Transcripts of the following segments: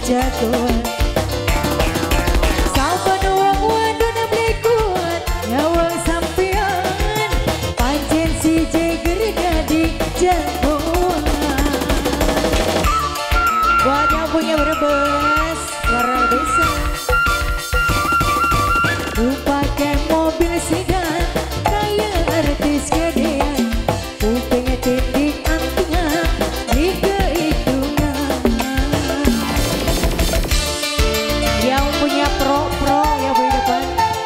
jagoan. Sampun wong wadon blekuan nyawang sampean pancen si jeger dadi jagoan. Buat yang punya Brebes luar biasa. Ku pakai mobil sedan kayak artis gedean. Ku pengen tindik antingan di kehitungan. Yang punya pro yang punya depan.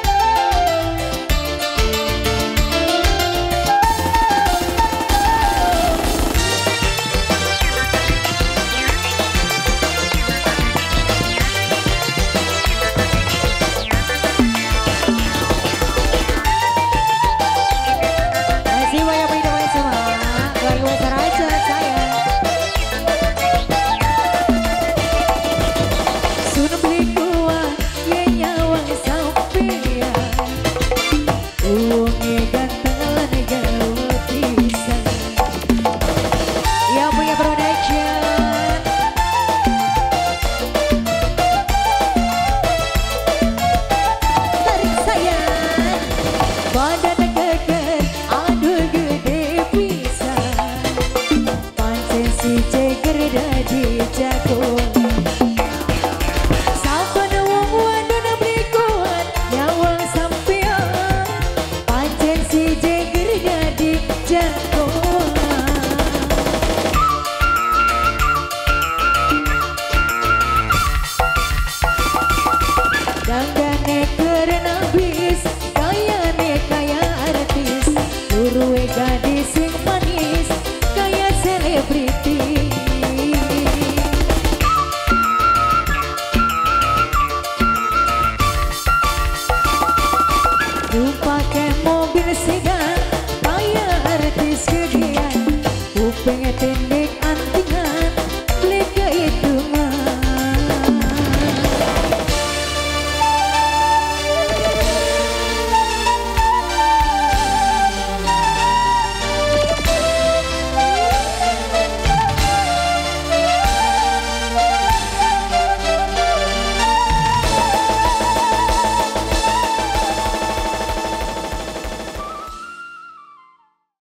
Danggane keren abis, kaya artis, uruwe gadis sing manis, kaya selebriti. Ku pakai mobil sedan, kaya artis gedean, ku pengen